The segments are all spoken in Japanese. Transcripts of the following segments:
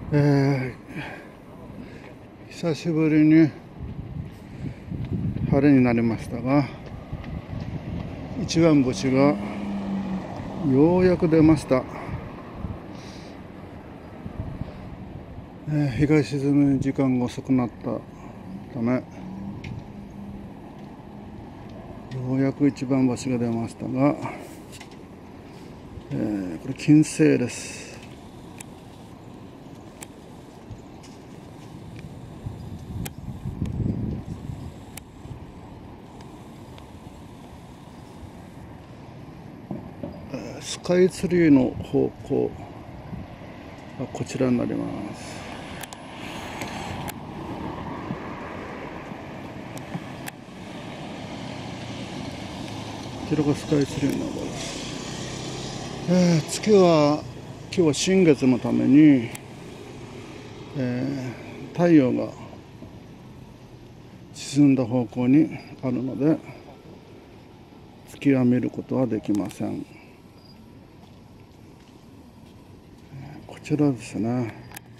久しぶりに晴れになりましたが、一番星がようやく出ました。日が沈む時間が遅くなったため、ようやく一番星が出ましたが、これ金星です。スカイツリーの方向はこちらになります。こちらがスカイツリーの方です。月は今日は新月のために、太陽が沈んだ方向にあるので月は見ることはできません。こちらですね。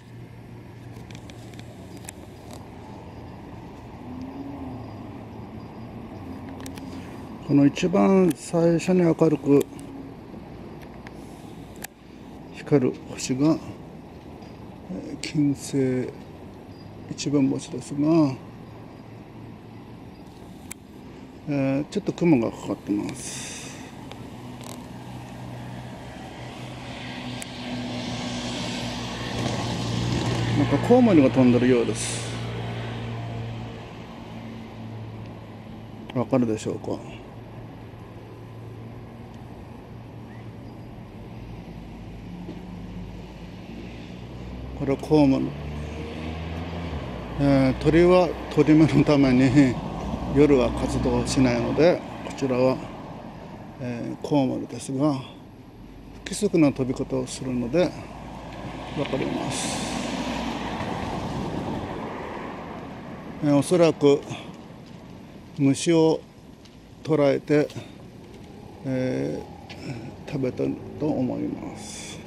この一番最初に明るく光る星が金星一番星ですが、ちょっと雲がかかってます。なんかコウモリが飛んでるようです。わかるでしょうか。これはコウモリ。鳥は鳥目のために夜は活動しないので、こちらは、コウモリですが、不規則な飛び方をするのでわかります。おそらく虫を捕らえて、食べたと思います。